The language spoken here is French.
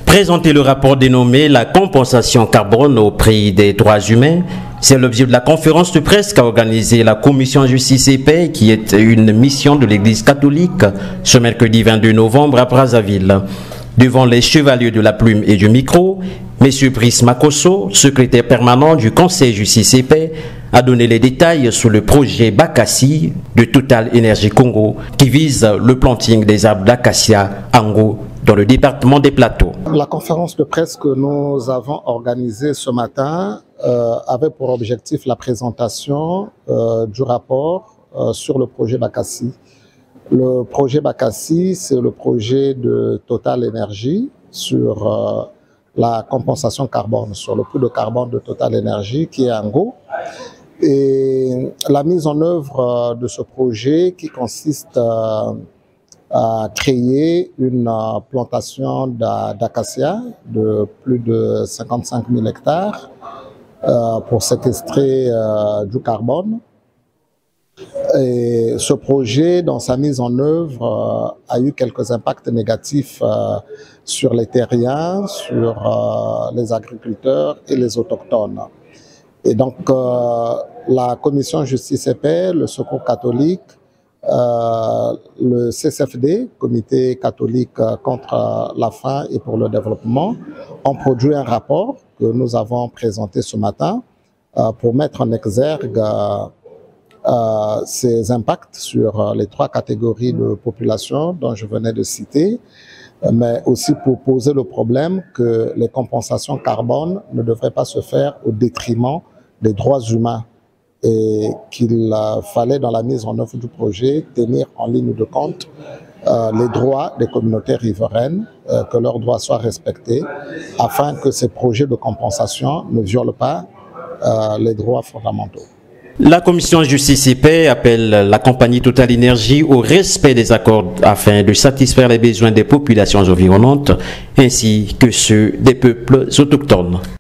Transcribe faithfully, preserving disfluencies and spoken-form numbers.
Présenter le rapport dénommé la compensation carbone au prix des droits humains, c'est l'objet de la conférence de presse qu'a organisée la Commission Justice et Paix, qui est une mission de l'Église catholique, ce mercredi vingt-deux novembre à Brazzaville. Devant les chevaliers de la plume et du micro, M. Brice Makosso, secrétaire permanent du Conseil Justice et Paix, a donné les détails sur le projet Bakassi de Total Énergie Congo qui vise le planting des arbres d'acacia Ango dans le département des Plateaux. La conférence de presse que nous avons organisée ce matin euh, avait pour objectif la présentation euh, du rapport euh, sur le projet Bakassi. Le projet Bakassi, c'est le projet de Total Énergie sur euh, la compensation carbone, sur le prix de carbone de Total Énergie qui est Ango. Et la mise en œuvre de ce projet qui consiste euh, à créer une euh, plantation d'acacia de plus de cinquante-cinq mille hectares euh, pour séquestrer euh, du carbone. Et ce projet, dans sa mise en œuvre, euh, a eu quelques impacts négatifs euh, sur les terriens, sur euh, les agriculteurs et les autochtones. Et donc, euh, la Commission Justice et Paix, le Secours catholique, euh, le C C F D, Comité catholique contre la faim et pour le développement, ont produit un rapport que nous avons présenté ce matin euh, pour mettre en exergue euh, euh, ces impacts sur les trois catégories de population dont je venais de citer, mais aussi pour poser le problème que les compensations carbone ne devraient pas se faire au détriment des droits humains et qu'il euh, fallait dans la mise en œuvre du projet tenir en ligne de compte euh, les droits des communautés riveraines, euh, que leurs droits soient respectés afin que ces projets de compensation ne violent pas euh, les droits fondamentaux. La Commission Justice et Paix appelle la compagnie Total Énergie au respect des accords afin de satisfaire les besoins des populations environnantes ainsi que ceux des peuples autochtones.